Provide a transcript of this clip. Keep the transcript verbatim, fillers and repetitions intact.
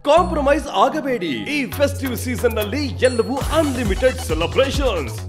Compromise ಆಗಬೇಡಿ. ಈ festive season ನಲ್ಲಿ ಎಲ್ಲವೂ ಅನ್ಲಿಮಿಟೆಡ್ ಸೆಲೆಬ್ರೇಷನ್ಸ್.